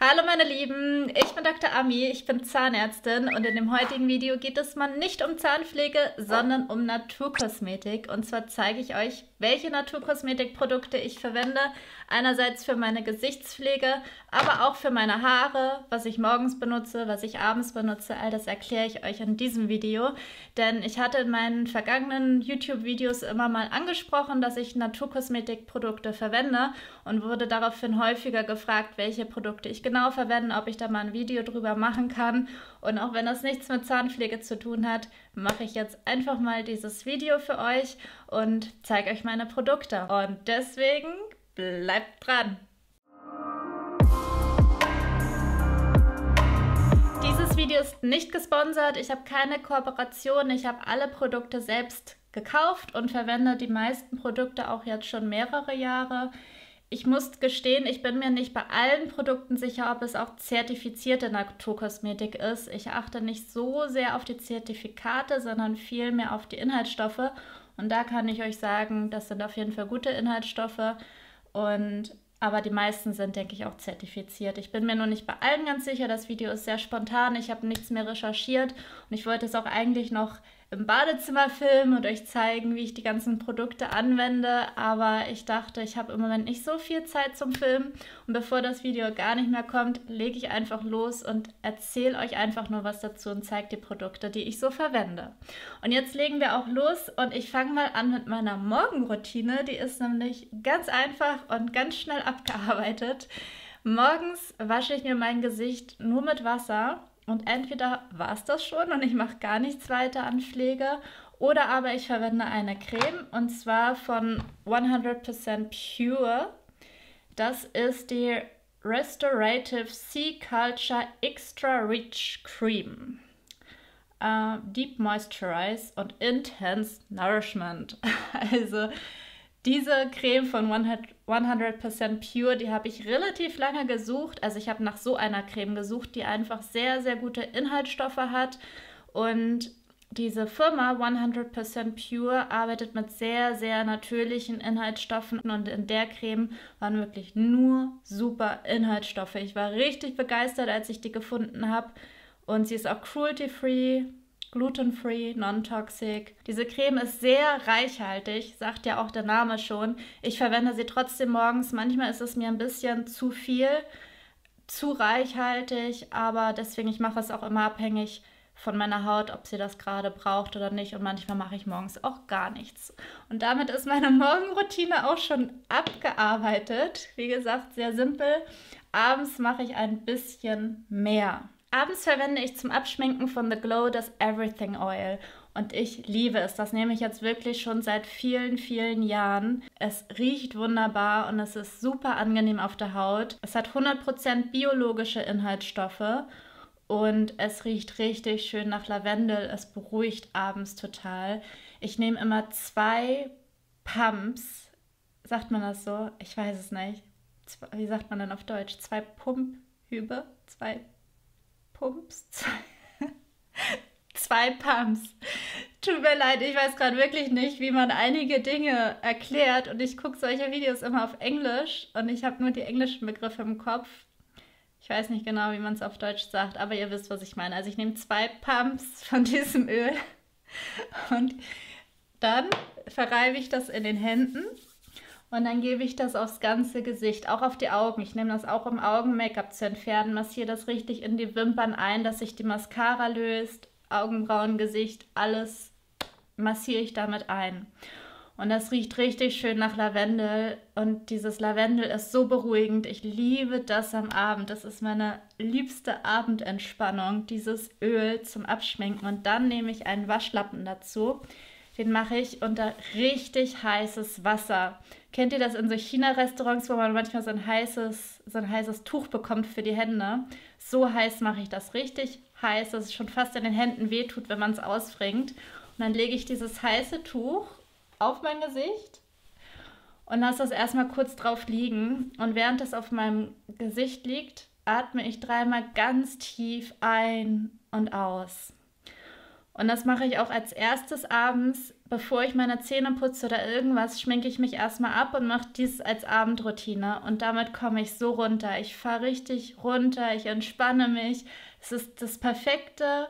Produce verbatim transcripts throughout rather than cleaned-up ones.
Hallo meine Lieben, ich bin Doktor Ami, ich bin Zahnärztin und in dem heutigen Video geht es mal nicht um Zahnpflege, sondern um Naturkosmetik. Und zwar zeige ich euch, welche Naturkosmetikprodukte ich verwende. Einerseits für meine Gesichtspflege, aber auch für meine Haare, was ich morgens benutze, was ich abends benutze. All das erkläre ich euch in diesem Video. Denn ich hatte in meinen vergangenen YouTube-Videos immer mal angesprochen, dass ich Naturkosmetikprodukte verwende und wurde daraufhin häufiger gefragt, welche Produkte ich genau verwende, ob ich da mal ein Video drüber machen kann. Und auch wenn das nichts mit Zahnpflege zu tun hat, mache ich jetzt einfach mal dieses Video für euch und zeige euch meine Produkte. Und deswegen bleibt dran! Dieses Video ist nicht gesponsert, ich habe keine Kooperation, ich habe alle Produkte selbst gekauft und verwende die meisten Produkte auch jetzt schon mehrere Jahre. Ich muss gestehen, ich bin mir nicht bei allen Produkten sicher, ob es auch zertifizierte Naturkosmetik ist. Ich achte nicht so sehr auf die Zertifikate, sondern vielmehr auf die Inhaltsstoffe. Und da kann ich euch sagen, das sind auf jeden Fall gute Inhaltsstoffe. Und aber die meisten sind, denke ich, auch zertifiziert. Ich bin mir nur nicht bei allen ganz sicher. Das Video ist sehr spontan. Ich habe nichts mehr recherchiert. Und ich wollte es auch eigentlich noch im Badezimmer filmen und euch zeigen, wie ich die ganzen Produkte anwende. Aber ich dachte, ich habe im Moment nicht so viel Zeit zum Filmen. Und bevor das Video gar nicht mehr kommt, lege ich einfach los und erzähle euch einfach nur was dazu und zeige die Produkte, die ich so verwende. Und jetzt legen wir auch los und ich fange mal an mit meiner Morgenroutine. Die ist nämlich ganz einfach und ganz schnell abgearbeitet. Morgens wasche ich mir mein Gesicht nur mit Wasser. Und entweder war es das schon und ich mache gar nichts weiter an Pflege oder aber ich verwende eine Creme und zwar von hundert Prozent Pure. Das ist die Restorative Sea Culture Extra Rich Cream. Uh, Deep Moisturize und Intense Nourishment. Also diese Creme von hundert Prozent Pure, die habe ich relativ lange gesucht. Also ich habe nach so einer Creme gesucht, die einfach sehr, sehr gute Inhaltsstoffe hat. Und diese Firma hundert Prozent Pure arbeitet mit sehr, sehr natürlichen Inhaltsstoffen. Und in der Creme waren wirklich nur super Inhaltsstoffe. Ich war richtig begeistert, als ich die gefunden habe. Und sie ist auch cruelty-free, gluten-free, non-toxic. Diese Creme ist sehr reichhaltig, sagt ja auch der Name schon. Ich verwende sie trotzdem morgens. Manchmal ist es mir ein bisschen zu viel, zu reichhaltig, aber deswegen, ich mache es auch immer abhängig von meiner Haut, ob sie das gerade braucht oder nicht. Und manchmal mache ich morgens auch gar nichts. Und damit ist meine Morgenroutine auch schon abgearbeitet. Wie gesagt, sehr simpel. Abends mache ich ein bisschen mehr. Abends verwende ich zum Abschminken von The Glow das Everything Oil und ich liebe es. Das nehme ich jetzt wirklich schon seit vielen, vielen Jahren. Es riecht wunderbar und es ist super angenehm auf der Haut. Es hat hundert Prozent biologische Inhaltsstoffe und es riecht richtig schön nach Lavendel. Es beruhigt abends total. Ich nehme immer zwei Pumps. Sagt man das so? Ich weiß es nicht. Wie sagt man denn auf Deutsch? Zwei Pumphübe? Zwei Pumps. Zwei Pumps. Tut mir leid, ich weiß gerade wirklich nicht, wie man einige Dinge erklärt und ich gucke solche Videos immer auf Englisch und ich habe nur die englischen Begriffe im Kopf. Ich weiß nicht genau, wie man es auf Deutsch sagt, aber ihr wisst, was ich meine. Also ich nehme zwei Pumps von diesem Öl und dann verreibe ich das in den Händen. Und dann gebe ich das aufs ganze Gesicht, auch auf die Augen. Ich nehme das auch, um Augen-Make-up zu entfernen, massiere das richtig in die Wimpern ein, dass sich die Mascara löst, Augenbrauen, Gesicht, alles massiere ich damit ein. Und das riecht richtig schön nach Lavendel und dieses Lavendel ist so beruhigend. Ich liebe das am Abend. Das ist meine liebste Abendentspannung, dieses Öl zum Abschminken. Und dann nehme ich einen Waschlappen dazu. Den mache ich unter richtig heißes Wasser. Kennt ihr das in so China-Restaurants, wo man manchmal so ein heißes, so ein heißes Tuch bekommt für die Hände? So heiß mache ich das, richtig heiß, dass es schon fast in den Händen wehtut, wenn man es ausfringt. Und dann lege ich dieses heiße Tuch auf mein Gesicht und lasse das erstmal kurz drauf liegen. Und während das auf meinem Gesicht liegt, atme ich dreimal ganz tief ein und aus. Und das mache ich auch als erstes abends, bevor ich meine Zähne putze oder irgendwas, schminke ich mich erstmal ab und mache dies als Abendroutine. Und damit komme ich so runter. Ich fahre richtig runter, ich entspanne mich. Es ist das perfekte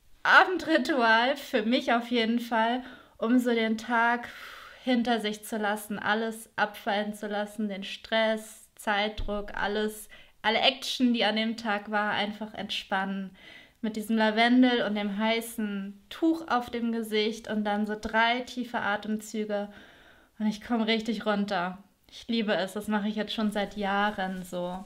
Abendritual für mich auf jeden Fall, um so den Tag hinter sich zu lassen, alles abfallen zu lassen, den Stress, Zeitdruck, alles, alle Action, die an dem Tag war, einfach entspannen. Mit diesem Lavendel und dem heißen Tuch auf dem Gesicht und dann so drei tiefe Atemzüge und ich komme richtig runter. Ich liebe es, das mache ich jetzt schon seit Jahren so.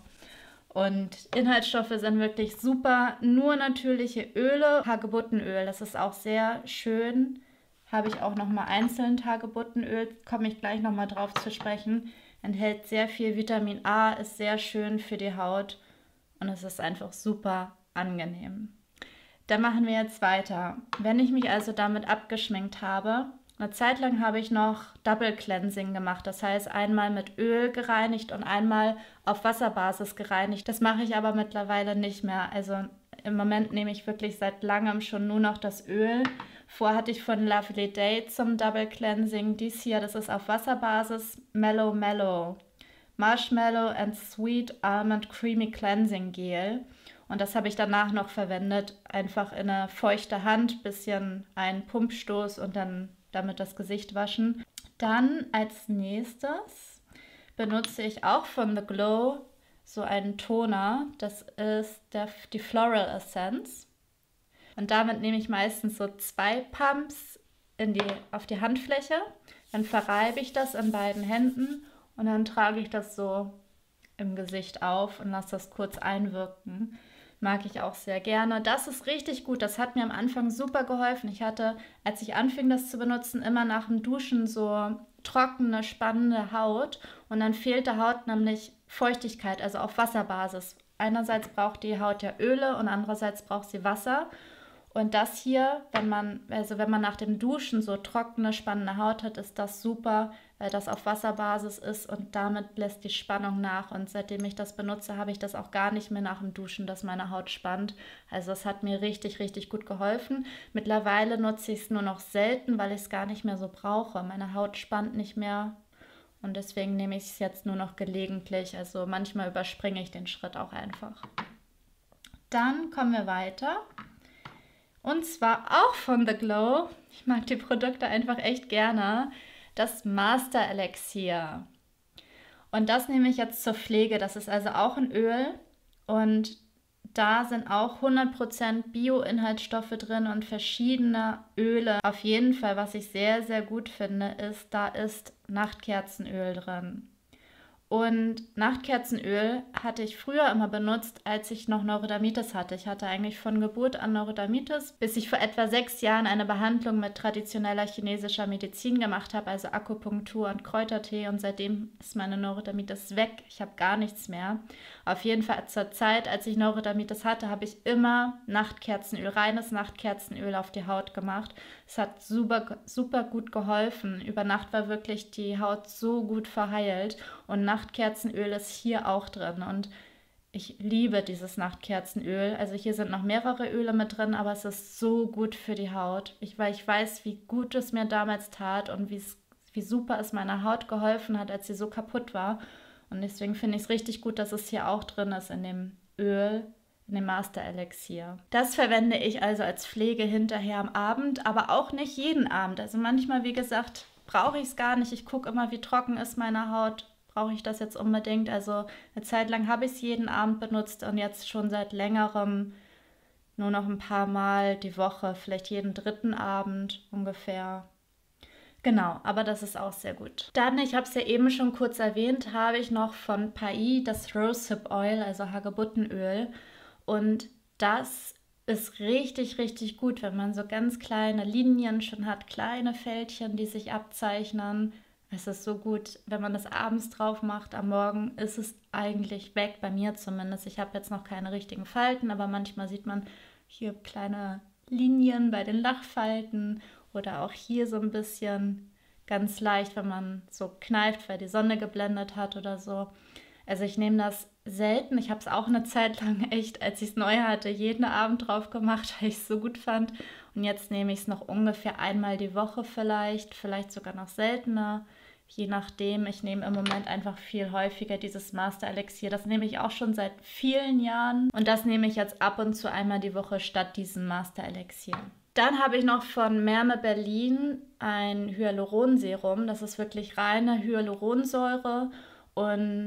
Und Inhaltsstoffe sind wirklich super, nur natürliche Öle, Hagebuttenöl, das ist auch sehr schön. Habe ich auch nochmal einzeln Hagebuttenöl, komme ich gleich nochmal drauf zu sprechen. Enthält sehr viel Vitamin A, ist sehr schön für die Haut und es ist einfach super angenehm. Dann machen wir jetzt weiter. Wenn ich mich also damit abgeschminkt habe, eine Zeit lang habe ich noch Double Cleansing gemacht. Das heißt, einmal mit Öl gereinigt und einmal auf Wasserbasis gereinigt. Das mache ich aber mittlerweile nicht mehr. Also im Moment nehme ich wirklich seit langem schon nur noch das Öl. Vorher hatte ich von Lovely Day zum Double Cleansing. Dies hier, das ist auf Wasserbasis Mellow Mellow. Marshmallow and Sweet Almond Creamy Cleansing Gel. Und das habe ich danach noch verwendet. Einfach in eine feuchte Hand, bisschen einen Pumpstoß und dann damit das Gesicht waschen. Dann als nächstes benutze ich auch von The Glow so einen Toner. Das ist der, die Floral Essence. Und damit nehme ich meistens so zwei Pumps in die, auf die Handfläche. Dann verreibe ich das in beiden Händen und dann trage ich das so im Gesicht auf und lasse das kurz einwirken. Mag ich auch sehr gerne. Das ist richtig gut. Das hat mir am Anfang super geholfen. Ich hatte, als ich anfing, das zu benutzen, immer nach dem Duschen so trockene, spannende Haut. Und dann fehlt der Haut nämlich Feuchtigkeit, also auf Wasserbasis. Einerseits braucht die Haut ja Öle und andererseits braucht sie Wasser. Und das hier, wenn man, also wenn man nach dem Duschen so trockene, spannende Haut hat, ist das super, weil das auf Wasserbasis ist und damit lässt die Spannung nach. Und seitdem ich das benutze, habe ich das auch gar nicht mehr nach dem Duschen, dass meine Haut spannt. Also es hat mir richtig, richtig gut geholfen. Mittlerweile nutze ich es nur noch selten, weil ich es gar nicht mehr so brauche. Meine Haut spannt nicht mehr und deswegen nehme ich es jetzt nur noch gelegentlich. Also manchmal überspringe ich den Schritt auch einfach. Dann kommen wir weiter. Und zwar auch von The Glow. Ich mag die Produkte einfach echt gerne. Das Master Elixier. Und das nehme ich jetzt zur Pflege. Das ist also auch ein Öl. Und da sind auch hundert Prozent Bio-Inhaltsstoffe drin und verschiedene Öle. Auf jeden Fall, was ich sehr, sehr gut finde, ist, da ist Nachtkerzenöl drin. Und Nachtkerzenöl hatte ich früher immer benutzt, als ich noch Neurodermitis hatte. Ich hatte eigentlich von Geburt an Neurodermitis, bis ich vor etwa sechs Jahren eine Behandlung mit traditioneller chinesischer Medizin gemacht habe, also Akupunktur und Kräutertee. Und seitdem ist meine Neurodermitis weg. Ich habe gar nichts mehr. Auf jeden Fall zur Zeit, als ich Neurodermitis hatte, habe ich immer Nachtkerzenöl, reines Nachtkerzenöl auf die Haut gemacht. Es hat super, super gut geholfen. Über Nacht war wirklich die Haut so gut verheilt. Und Nachtkerzenöl ist hier auch drin und ich liebe dieses Nachtkerzenöl. Also hier sind noch mehrere Öle mit drin, aber es ist so gut für die Haut. Ich, weil ich weiß, wie gut es mir damals tat und wie super es meiner Haut geholfen hat, als sie so kaputt war. Und deswegen finde ich es richtig gut, dass es hier auch drin ist in dem Öl, in dem Master Elixier. Das verwende ich also als Pflege hinterher am Abend, aber auch nicht jeden Abend. Also manchmal, wie gesagt, brauche ich es gar nicht. Ich gucke immer, wie trocken ist meine Haut. Brauche ich das jetzt unbedingt? Also eine Zeit lang habe ich es jeden Abend benutzt und jetzt schon seit längerem nur noch ein paar Mal die Woche, vielleicht jeden dritten Abend ungefähr. Genau, aber das ist auch sehr gut. Dann, ich habe es ja eben schon kurz erwähnt, habe ich noch von Pai das Rosehip Oil, also Hagebuttenöl. Und das ist richtig, richtig gut, wenn man so ganz kleine Linien schon hat, kleine Fältchen, die sich abzeichnen. Es ist so gut, wenn man das abends drauf macht, am Morgen ist es eigentlich weg, bei mir zumindest. Ich habe jetzt noch keine richtigen Falten, aber manchmal sieht man hier kleine Linien bei den Lachfalten oder auch hier so ein bisschen ganz leicht, wenn man so kneift, weil die Sonne geblendet hat oder so. Also ich nehme das selten. Ich habe es auch eine Zeit lang echt, als ich es neu hatte, jeden Abend drauf gemacht, weil ich es so gut fand. Und jetzt nehme ich es noch ungefähr einmal die Woche vielleicht, vielleicht sogar noch seltener. Je nachdem, ich nehme im Moment einfach viel häufiger dieses Master Elixier. Das nehme ich auch schon seit vielen Jahren. Und das nehme ich jetzt ab und zu einmal die Woche statt diesem Master Elixier. Dann habe ich noch von Merme Berlin ein Hyaluronserum. Das ist wirklich reine Hyaluronsäure und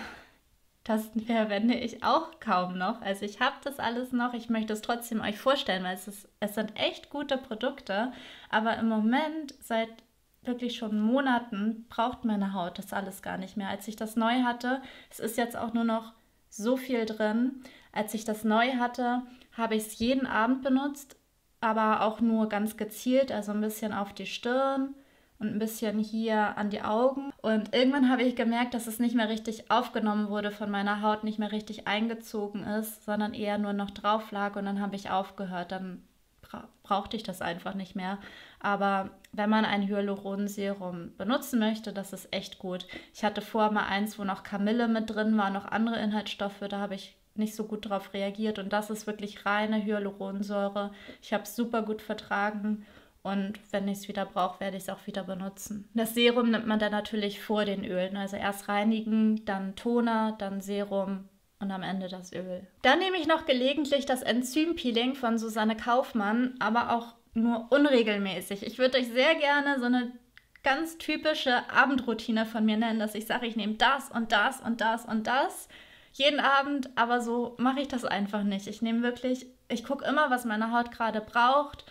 das verwende ich auch kaum noch. Also ich habe das alles noch. Ich möchte es trotzdem euch vorstellen, weil es, ist, es sind echt gute Produkte. Aber im Moment, seit wirklich schon Monaten, braucht meine Haut das alles gar nicht mehr. Als ich das neu hatte, es ist jetzt auch nur noch so viel drin. Als ich das neu hatte, habe ich es jeden Abend benutzt, aber auch nur ganz gezielt, also ein bisschen auf die Stirn und ein bisschen hier an die Augen. Und irgendwann habe ich gemerkt, dass es nicht mehr richtig aufgenommen wurde von meiner Haut, nicht mehr richtig eingezogen ist, sondern eher nur noch drauf lag und dann habe ich aufgehört. Dann bra- brauchte ich das einfach nicht mehr. Aber wenn man ein Hyaluronserum benutzen möchte, das ist echt gut. Ich hatte vorher mal eins, wo noch Kamille mit drin war, noch andere Inhaltsstoffe, da habe ich nicht so gut darauf reagiert und das ist wirklich reine Hyaluronsäure. Ich habe es super gut vertragen und wenn ich es wieder brauche, werde ich es auch wieder benutzen. Das Serum nimmt man dann natürlich vor den Ölen, also erst reinigen, dann Toner, dann Serum und am Ende das Öl. Dann nehme ich noch gelegentlich das Enzympeeling von Susanne Kaufmann, aber auch nur unregelmäßig. Ich würde euch sehr gerne so eine ganz typische Abendroutine von mir nennen, dass ich sage, ich nehme das und das und das und das jeden Abend, aber so mache ich das einfach nicht. Ich nehme wirklich, ich gucke immer, was meine Haut gerade braucht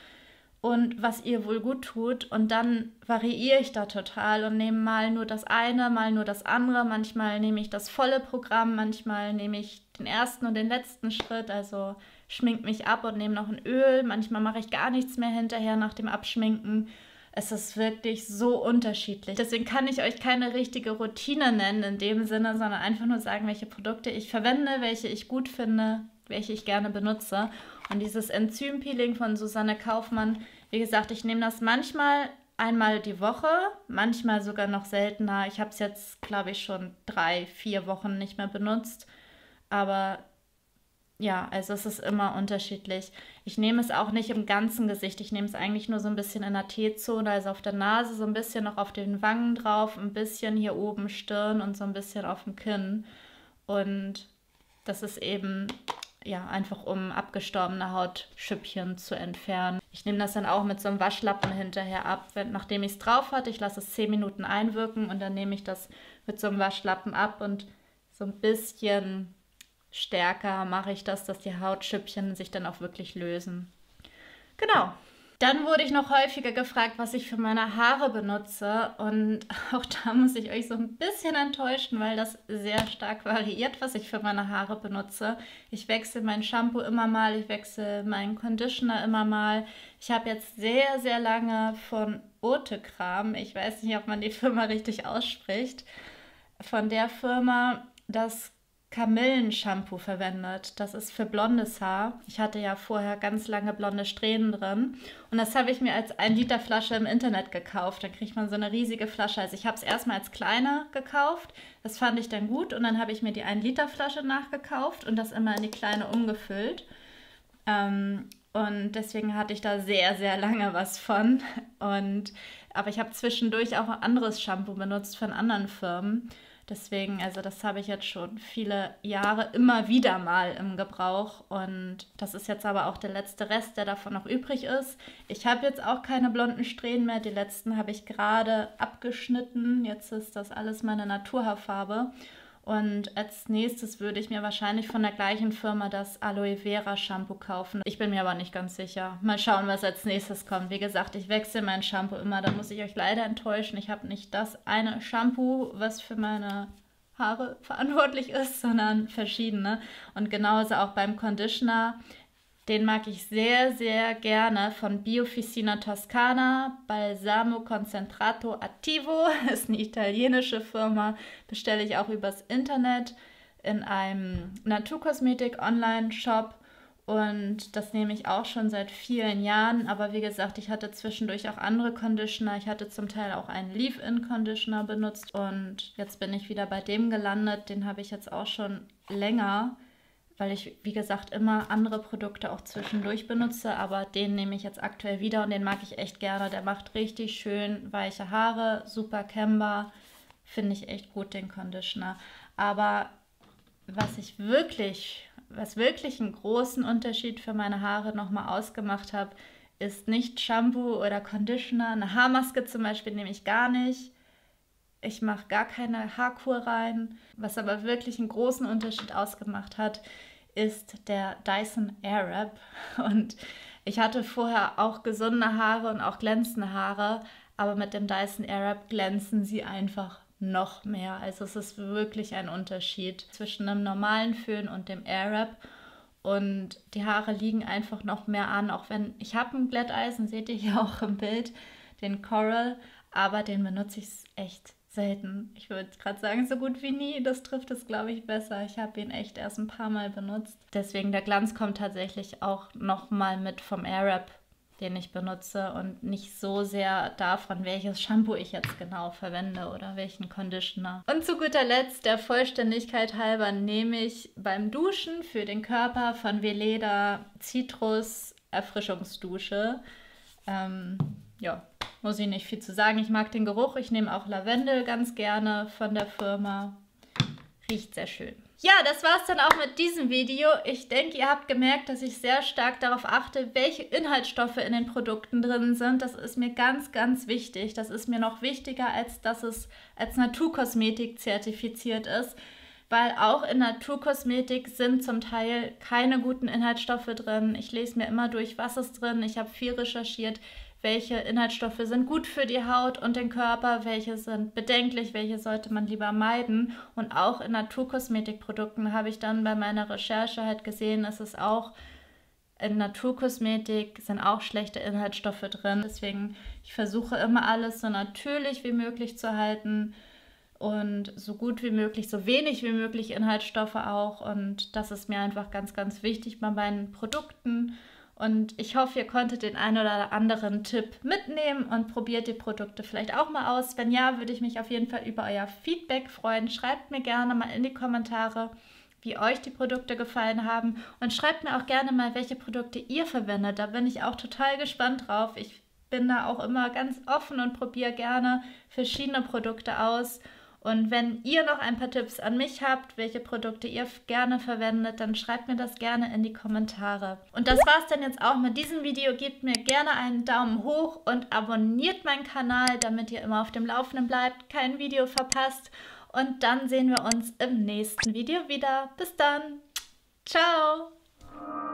und was ihr wohl gut tut und dann variiere ich da total und nehme mal nur das eine, mal nur das andere. Manchmal nehme ich das volle Programm, manchmal nehme ich den ersten und den letzten Schritt, also schmink mich ab und nehme noch ein Öl. Manchmal mache ich gar nichts mehr hinterher nach dem Abschminken. Es ist wirklich so unterschiedlich. Deswegen kann ich euch keine richtige Routine nennen in dem Sinne, sondern einfach nur sagen, welche Produkte ich verwende, welche ich gut finde, welche ich gerne benutze. Und dieses Enzympeeling von Susanne Kaufmann, wie gesagt, ich nehme das manchmal einmal die Woche, manchmal sogar noch seltener. Ich habe es jetzt, glaube ich, schon drei, vier Wochen nicht mehr benutzt. Aber ja, also es ist immer unterschiedlich. Ich nehme es auch nicht im ganzen Gesicht. Ich nehme es eigentlich nur so ein bisschen in der T-Zone, also auf der Nase, so ein bisschen noch auf den Wangen drauf, ein bisschen hier oben Stirn und so ein bisschen auf dem Kinn. Und das ist eben, ja, einfach um abgestorbene Hautschüppchen zu entfernen. Ich nehme das dann auch mit so einem Waschlappen hinterher ab, wenn, nachdem ich es drauf hatte. Ich lasse es zehn Minuten einwirken und dann nehme ich das mit so einem Waschlappen ab und so ein bisschen stärker mache ich das, dass die Hautschüppchen sich dann auch wirklich lösen. Genau. Dann wurde ich noch häufiger gefragt, was ich für meine Haare benutze und auch da muss ich euch so ein bisschen enttäuschen, weil das sehr stark variiert, was ich für meine Haare benutze. Ich wechsle mein Shampoo immer mal, ich wechsle meinen Conditioner immer mal. Ich habe jetzt sehr, sehr lange von Otekram, ich weiß nicht, ob man die Firma richtig ausspricht, von der Firma das Kamillenshampoo verwendet. Das ist für blondes Haar. Ich hatte ja vorher ganz lange blonde Strähnen drin und das habe ich mir als ein Liter Flasche im Internet gekauft. Dann kriegt man so eine riesige Flasche. Also ich habe es erstmal als kleine gekauft. Das fand ich dann gut und dann habe ich mir die ein Liter Flasche nachgekauft und das immer in die kleine umgefüllt. Ähm, und deswegen hatte ich da sehr, sehr lange was von. Und, aber ich habe zwischendurch auch ein anderes Shampoo benutzt von anderen Firmen. Deswegen, also das habe ich jetzt schon viele Jahre immer wieder mal im Gebrauch und das ist jetzt aber auch der letzte Rest, der davon noch übrig ist. Ich habe jetzt auch keine blonden Strähnen mehr, die letzten habe ich gerade abgeschnitten. Jetzt ist das alles meine Naturhaarfarbe und als nächstes würde ich mir wahrscheinlich von der gleichen Firma das Aloe Vera Shampoo kaufen. Ich bin mir aber nicht ganz sicher. Mal schauen, was als nächstes kommt. Wie gesagt, ich wechsle mein Shampoo immer, da muss ich euch leider enttäuschen. Ich habe nicht das eine Shampoo, was für meine Haare verantwortlich ist, sondern verschiedene. Und genauso auch beim Conditioner. Den mag ich sehr, sehr gerne von Biofficina Toscana. Balsamo Concentrato Attivo ist eine italienische Firma. Bestelle ich auch übers Internet in einem Naturkosmetik-Online-Shop. Und das nehme ich auch schon seit vielen Jahren. Aber wie gesagt, ich hatte zwischendurch auch andere Conditioner. Ich hatte zum Teil auch einen Leave-In-Conditioner benutzt. Und jetzt bin ich wieder bei dem gelandet. Den habe ich jetzt auch schon länger, weil ich, wie gesagt, immer andere Produkte auch zwischendurch benutze. Aber den nehme ich jetzt aktuell wieder und den mag ich echt gerne. Der macht richtig schön weiche Haare, super kämmbar. Finde ich echt gut, den Conditioner. Aber was ich wirklich... Was wirklich einen großen Unterschied für meine Haare nochmal ausgemacht hat, ist nicht Shampoo oder Conditioner. Eine Haarmaske zum Beispiel nehme ich gar nicht. Ich mache gar keine Haarkur rein. Was aber wirklich einen großen Unterschied ausgemacht hat, ist der Dyson Airwrap. Und ich hatte vorher auch gesunde Haare und auch glänzende Haare, aber mit dem Dyson Airwrap glänzen sie einfach noch mehr. Also es ist wirklich ein Unterschied zwischen einem normalen Föhn und dem Airwrap. Und die Haare liegen einfach noch mehr an, auch wenn ich habe ein Glätteisen, seht ihr hier auch im Bild, den Coral, aber den benutze ich echt selten. Ich würde gerade sagen, so gut wie nie. Das trifft es, glaube ich, besser. Ich habe ihn echt erst ein paar Mal benutzt. Deswegen der Glanz kommt tatsächlich auch noch mal mit vom Airwrap, den ich benutze und nicht so sehr davon, welches Shampoo ich jetzt genau verwende oder welchen Conditioner. Und zu guter Letzt, der Vollständigkeit halber, nehme ich beim Duschen für den Körper von Weleda Citrus Erfrischungsdusche. Ähm, ja, muss ich nicht viel zu sagen. Ich mag den Geruch. Ich nehme auch Lavendel ganz gerne von der Firma. Riecht sehr schön. Ja, das war's dann auch mit diesem Video. Ich denke, ihr habt gemerkt, dass ich sehr stark darauf achte, welche Inhaltsstoffe in den Produkten drin sind. Das ist mir ganz, ganz wichtig. Das ist mir noch wichtiger, als dass es als Naturkosmetik zertifiziert ist, weil auch in Naturkosmetik sind zum Teil keine guten Inhaltsstoffe drin. Ich lese mir immer durch, was ist drin. Ich habe viel recherchiert, welche Inhaltsstoffe sind gut für die Haut und den Körper, welche sind bedenklich, welche sollte man lieber meiden. Und auch in Naturkosmetikprodukten habe ich dann bei meiner Recherche halt gesehen, dass es auch in Naturkosmetik sind auch schlechte Inhaltsstoffe drin. Deswegen, ich versuche immer alles so natürlich wie möglich zu halten und so gut wie möglich, so wenig wie möglich Inhaltsstoffe auch. Und das ist mir einfach ganz, ganz wichtig bei meinen Produkten. Und ich hoffe, ihr konntet den einen oder anderen Tipp mitnehmen und probiert die Produkte vielleicht auch mal aus. Wenn ja, würde ich mich auf jeden Fall über euer Feedback freuen. Schreibt mir gerne mal in die Kommentare, wie euch die Produkte gefallen haben. Und schreibt mir auch gerne mal, welche Produkte ihr verwendet. Da bin ich auch total gespannt drauf. Ich bin da auch immer ganz offen und probiere gerne verschiedene Produkte aus. Und wenn ihr noch ein paar Tipps an mich habt, welche Produkte ihr gerne verwendet, dann schreibt mir das gerne in die Kommentare. Und das war's dann jetzt auch mit diesem Video. Gebt mir gerne einen Daumen hoch und abonniert meinen Kanal, damit ihr immer auf dem Laufenden bleibt, kein Video verpasst. Und dann sehen wir uns im nächsten Video wieder. Bis dann. Ciao.